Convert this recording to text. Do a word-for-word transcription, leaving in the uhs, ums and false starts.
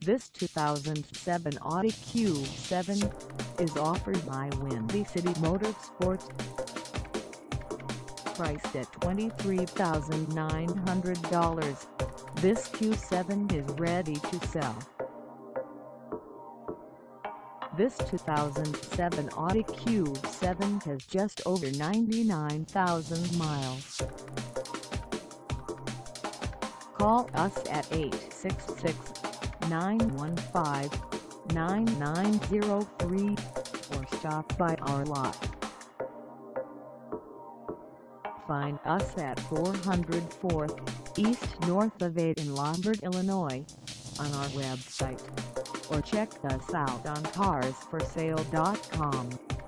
This two thousand seven Audi Q seven is offered by Windy City Motorsports. Priced at twenty-three thousand nine hundred dollars, this Q seven is ready to sell. This two thousand seven Audi Q seven has just over ninety-nine thousand miles. Call us at eight six six, nine one five, nine nine zero three or stop by our lot. Find us at four hundred fourth East North of eight in Lombard, Illinois, on our website, or check us out on cars for sale dot com.